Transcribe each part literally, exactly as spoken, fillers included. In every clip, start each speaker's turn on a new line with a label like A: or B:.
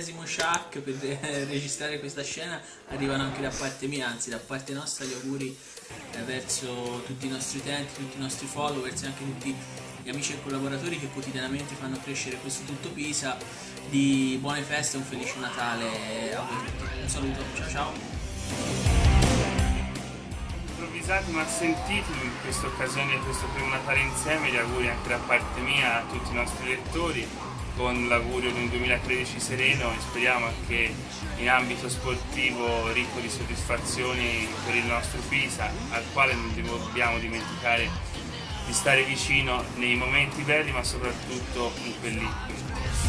A: all'ennesimo Shaq per eh, registrare questa scena arrivano anche da parte mia, anzi da parte nostra gli auguri eh, verso tutti i nostri utenti, tutti i nostri followers e anche tutti gli amici e collaboratori che quotidianamente fanno crescere questo Tutto Pisa. Di buone feste e un felice Natale a voi tutti. Un saluto, ciao ciao.
B: Improvvisati ma sentiti in questa occasione di questo primo Natale insieme, gli auguri anche da parte mia a tutti i nostri lettori, con l'augurio di un duemilatredici sereno e speriamo anche in ambito sportivo ricco di soddisfazioni per il nostro Pisa, al quale non dobbiamo dimenticare di stare vicino nei momenti belli ma soprattutto in quelli brutti.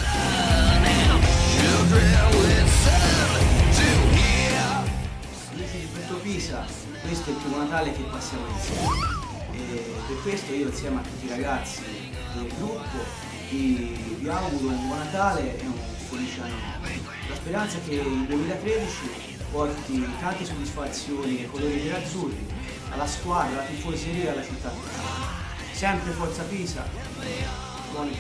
C: Amici di Tutto Pisa, questo è il primo Natale che passiamo insieme e per questo io insieme a tutti i ragazzi del gruppo vi, vi auguro un buon Natale e un felice anno nuovo. La speranza è che il duemilatredici porti tante soddisfazioni ai colori nerazzurri, alla squadra, alla tifoseria e alla città tutta. Sempre Forza Pisa, buoni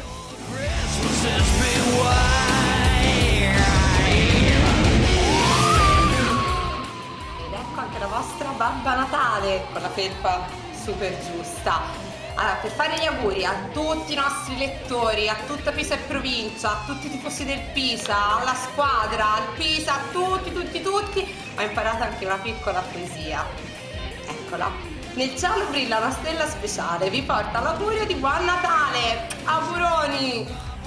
D: Ed ecco anche la vostra Babba Natale con la felpa super giusta. Allora, per fare gli auguri a tutti i nostri lettori, a tutta Pisa e provincia, a tutti i tifosi del Pisa, alla squadra, al Pisa, a tutti, tutti, tutti, ho imparato anche una piccola poesia. Eccola. Nel cielo brilla una stella speciale, vi porta l'augurio di buon Natale! Auguroni!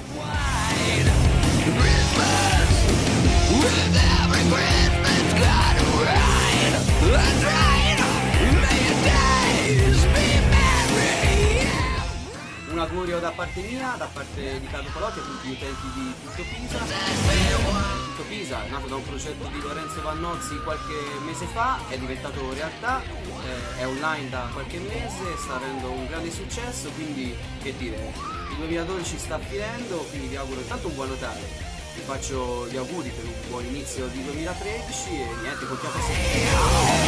E: Un augurio da parte mia, da parte di Carlo Palotti e tutti gli utenti di Tutto Pisa. Tutto Pisa è nato da un progetto di Lorenzo Vannozzi qualche mese fa, è diventato realtà, eh, è online da qualche mese, sta avendo un grande successo, quindi che dire, il duemiladodici sta finendo, quindi vi auguro intanto un buon Natale, vi faccio gli auguri per un buon inizio di duemilatredici e niente, contiamo sempre.